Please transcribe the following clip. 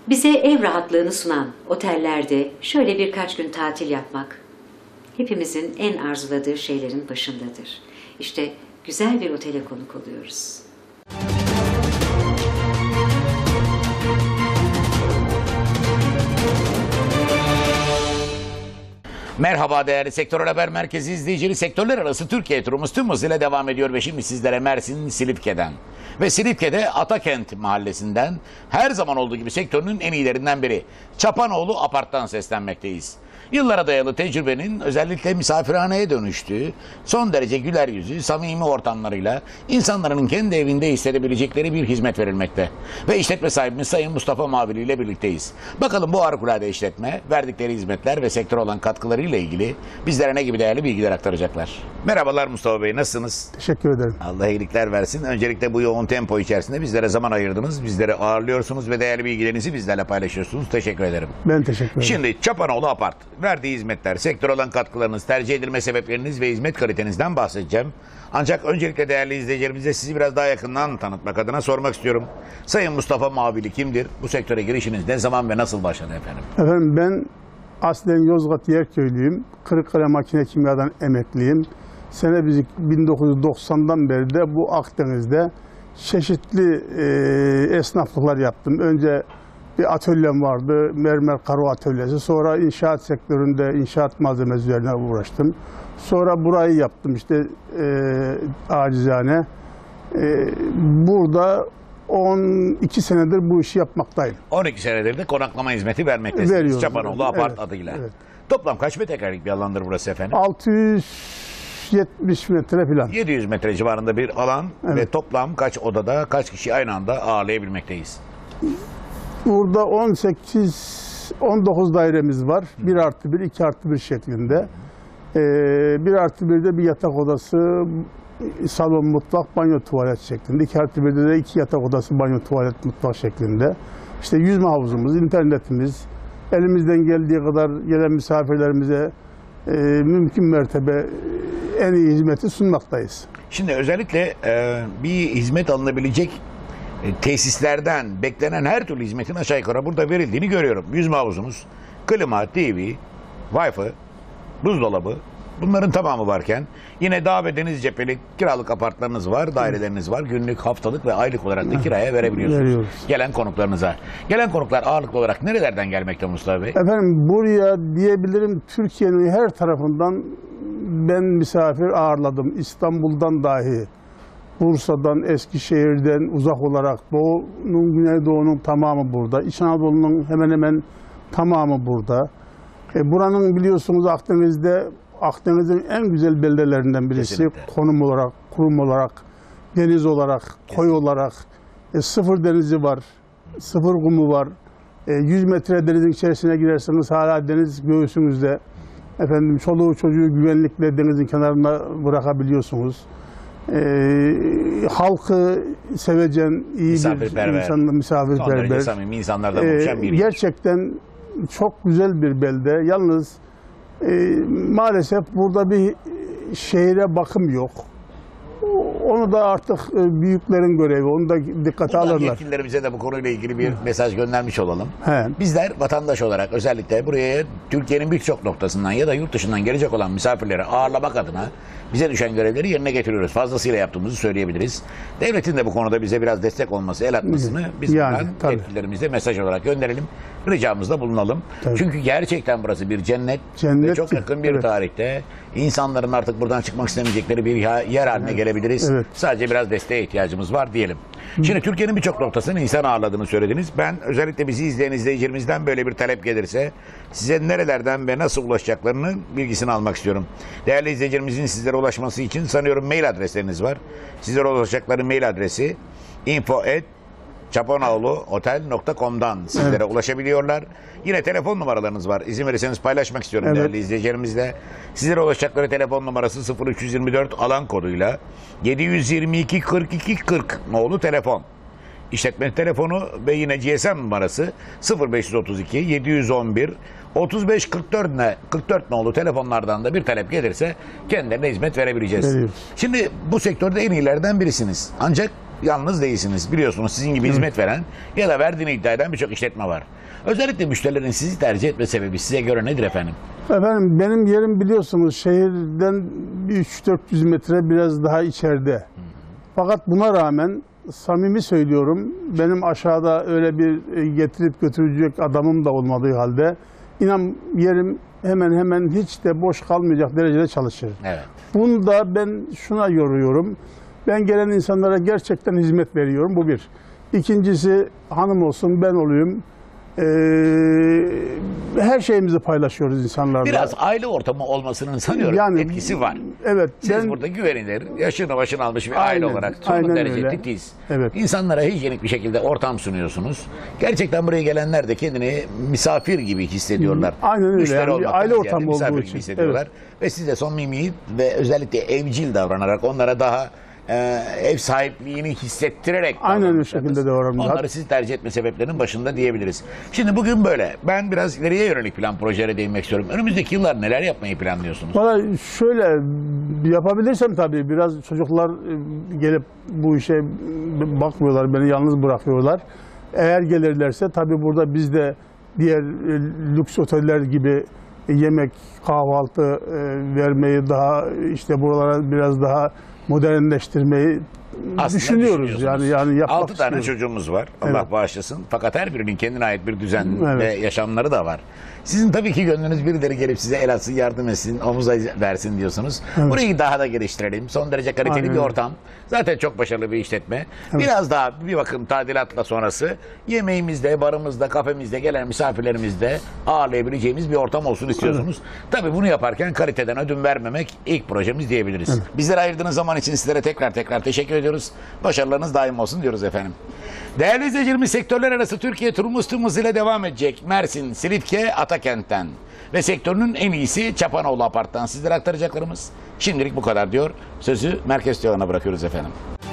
Bize ev rahatlığını sunan otellerde şöyle birkaç gün tatil yapmak hepimizin en arzuladığı şeylerin başındadır. İşte güzel bir otele konuk oluyoruz. Merhaba değerli Sektörel Haber Merkezi izleyicileri. Sektörler arası Türkiye turumuz tüm hızıyla devam ediyor ve şimdi sizlere Mersin Silifke'den ve Silifke'de Atakent mahallesinden her zaman olduğu gibi sektörünün en iyilerinden biri Çapanoğlu Apart'tan seslenmekteyiz. Yıllara dayalı tecrübenin özellikle misafirhaneye dönüştüğü, son derece güler yüzü, samimi ortamlarıyla insanların kendi evinde hissedebilecekleri bir hizmet verilmekte. Ve işletme sahibimiz Sayın Mustafa Mavili ile birlikteyiz. Bakalım bu harikulade işletme, verdikleri hizmetler ve sektöre olan katkılarıyla ilgili bizlere ne gibi değerli bilgiler aktaracaklar. Merhabalar Mustafa Bey, nasılsınız? Teşekkür ederim. Allah iyilikler versin. Öncelikle bu yoğun tempo içerisinde bizlere zaman ayırdınız, bizleri ağırlıyorsunuz ve değerli bilgilerinizi bizlerle paylaşıyorsunuz. Teşekkür ederim. Ben teşekkür ederim. Şimdi Çapanoğlu Apart, verdiği hizmetler, sektör olan katkılarınız, tercih edilme sebepleriniz ve hizmet kalitenizden bahsedeceğim. Ancak öncelikle değerli izleyicilerimize sizi biraz daha yakından tanıtmak adına sormak istiyorum. Sayın Mustafa Mavili kimdir? Bu sektöre girişiniz ne zaman ve nasıl başladı efendim? Efendim ben aslen Yozgat Yerköylüyüm. Kırıkkale Makine Kimya'dan emekliyim. Sene biz 1990'dan beri de bu Akdeniz'de çeşitli esnaflıklar yaptım. Önce bir atölyem vardı, mermer karo atölyesi. Sonra inşaat sektöründe inşaat malzemesi üzerine uğraştım. Sonra burayı yaptım işte acizane. Burada 12 senedir bu işi yapmaktayım. 12 senedir de konaklama hizmeti vermektesiniz. Veriyoruz. Çapanoğlu Apart Evet, adıyla. evet. Toplam kaç metrekarelik bir alandır burası efendim? 670 metre falan. 700 metre civarında bir alan Evet. ve toplam kaç odada, kaç kişi aynı anda ağırlayabilmekteyiz? Burada 18-19 dairemiz var. 1+1, 2+1 şeklinde. 1+1'de bir yatak odası, salon, mutfak, banyo, tuvalet şeklinde. 2+1'de de 2 yatak odası, banyo, tuvalet, mutfak şeklinde. İşte yüzme havuzumuz, internetimiz, elimizden geldiği kadar gelen misafirlerimize mümkün mertebe en iyi hizmeti sunmaktayız. Şimdi özellikle bir hizmet alınabilecek tesislerden beklenen her türlü hizmetin aşağı yukarı burada verildiğini görüyorum. Yüzme havuzumuz, klima, TV, Wi-Fi, buzdolabı, bunların tamamı varken yine dağ ve deniz cepheli kiralık apartlarınız var, daireleriniz var. Günlük, haftalık ve aylık olarak da kiraya verebiliyorsunuz. Veriyoruz. Gelen konuklarınıza. Gelen konuklar ağırlıklı olarak nerelerden gelmekte Mustafa Bey? Efendim buraya diyebilirim Türkiye'nin her tarafından ben misafir ağırladım. İstanbul'dan dahi, Bursa'dan, Eskişehir'den uzak olarak Doğu'nun, Güneydoğu'nun tamamı burada. İç Anadolu'nun hemen hemen tamamı burada. Buranın biliyorsunuz Akdeniz'in en güzel beldelerinden birisi. Kesinlikle. Konum olarak, kurum olarak, deniz olarak, koy olarak. Sıfır denizi var, sıfır kumu var. 100 metre denizin içerisine girerseniz hala deniz göğsünüzde. Efendim çoluğu çocuğu güvenlikle denizin kenarına bırakabiliyorsunuz. Halkı sevecen, iyi Misafirperver. bir insan, Son derece misafirperver. samimi insanlardan oluşan bir yer. Gerçekten çok güzel bir belde. Yalnız maalesef burada bir şehire bakım yok. Onu da artık büyüklerin görevi, onu da dikkate Buradan alırlar. yetkililerimize de bu konuyla ilgili bir mesaj göndermiş olalım. He. Bizler vatandaş olarak özellikle buraya Türkiye'nin birçok noktasından ya da yurt dışından gelecek olan misafirleri ağırlamak adına bize düşen görevleri yerine getiriyoruz. Fazlasıyla yaptığımızı söyleyebiliriz. Devletin de bu konuda bize biraz destek olması, el atmasını biz Yani, buradan tabii. yetkililerimize mesaj olarak gönderelim. Ricamızda bulunalım. Tabii. Çünkü gerçekten burası bir cennet ve Cennet, çok yakın bir evet. tarihte insanların artık buradan çıkmak istemeyecekleri bir yer haline gelebiliriz. Evet. Sadece biraz desteğe ihtiyacımız var diyelim. Şimdi Türkiye'nin birçok noktasını insan ağırladığını söylediniz. Ben özellikle bizi izleyen izleyicilerimizden böyle bir talep gelirse size nerelerden ve nasıl ulaşacaklarını bilgisini almak istiyorum. Değerli izleyicilerimizin sizlere ulaşması için sanıyorum mail adresleriniz var. Sizlere ulaşacakları mail adresi info@çapanoğluotel.com'dan sizlere ulaşabiliyorlar. Yine telefon numaralarınız var. İzin verirseniz paylaşmak istiyorum Evet. değerli izleyicilerimizle. Sizlere ulaşacakları telefon numarası 0324 alan koduyla 722 42 40 nolu telefon. İşletme telefonu ve yine GSM numarası 0532 711 35 44 nolu telefonlardan da bir talep gelirse kendilerine hizmet verebileceğiz. Veriyoruz. Şimdi bu sektörde en iyilerden birisiniz. Ancak yalnız değilsiniz. Biliyorsunuz sizin gibi hizmet veren ya da verdiğini iddia eden birçok işletme var. Özellikle müşterilerin sizi tercih etme sebebi size göre nedir efendim? Efendim benim yerim biliyorsunuz şehirden 300-400 metre biraz daha içeride. Fakat buna rağmen samimi söylüyorum, benim aşağıda öyle bir getirip götürecek adamım da olmadığı halde inan yerim hemen hiç de boş kalmayacak derecede çalışır. Evet. Bunu da ben şuna yoruyorum. Ben gelen insanlara gerçekten hizmet veriyorum. Bu bir. İkincisi hanım olsun ben olayım. Her şeyimizi paylaşıyoruz insanlarla. Biraz aile ortamı olmasının sanıyorum etkisi var. Evet. Siz burada güvenilir, yaşını başına almış bir aile olarak son derece titiz. Evet. İnsanlara hijyenik bir şekilde ortam sunuyorsunuz. Gerçekten buraya gelenler de kendini misafir gibi hissediyorlar. Aynen öyle. Müşteri Yani olmaktan aile ziyade ortamı misafir olduğu gibi için. hissediyorlar. Ve siz de samimi ve özellikle evcil davranarak onlara daha ev sahipliğini hissettirerek aynen o şekilde davranıyorlar. onları sizi tercih etme sebeplerinin başında diyebiliriz. Şimdi bugün böyle. Ben biraz ileriye yönelik plan projelere değinmek istiyorum. Önümüzdeki yıllar neler yapmayı planlıyorsunuz? Valla şöyle yapabilirsem tabii biraz çocuklar gelip bu işe bakmıyorlar, beni yalnız bırakıyorlar. Eğer gelirlerse tabii burada biz de diğer lüks oteller gibi yemek, kahvaltı vermeyi daha işte buralara biraz daha modernleştirmeyi Aslında düşünüyoruz. Yani yapmak 6 tane istiyoruz. çocuğumuz var. Allah Evet. bağışlasın. Fakat her birinin kendine ait bir düzen Evet. ve yaşamları da var. Sizin tabii ki gönlünüz birileri gelip size el atsın, yardım etsin, omuz versin diyorsunuz. Evet. Burayı daha da geliştirelim. Son derece kaliteli Aynen bir öyle. ortam. Zaten çok başarılı bir işletme. Evet. Biraz daha bir bakım tadilatla sonrası yemeğimizde, barımızda, kafemizde, gelen misafirlerimizde ağırlayabileceğimiz bir ortam olsun istiyorsunuz. Tabii bunu yaparken kaliteden ödün vermemek ilk projemiz diyebiliriz. Evet. Bizlere ayırdığınız zaman için sizlere tekrar teşekkür ediyoruz. Başarılarınız daim olsun diyoruz efendim. Değerli izleyicilerimiz, sektörler arası Türkiye turumuz tüm hızıyla devam edecek. Mersin, Silifke, Atakent'ten ve sektörünün en iyisi Çapanoğlu Apart'tan sizlere aktaracaklarımız şimdilik bu kadar diyor. Sözü Merkez Stüdyo'na bırakıyoruz efendim.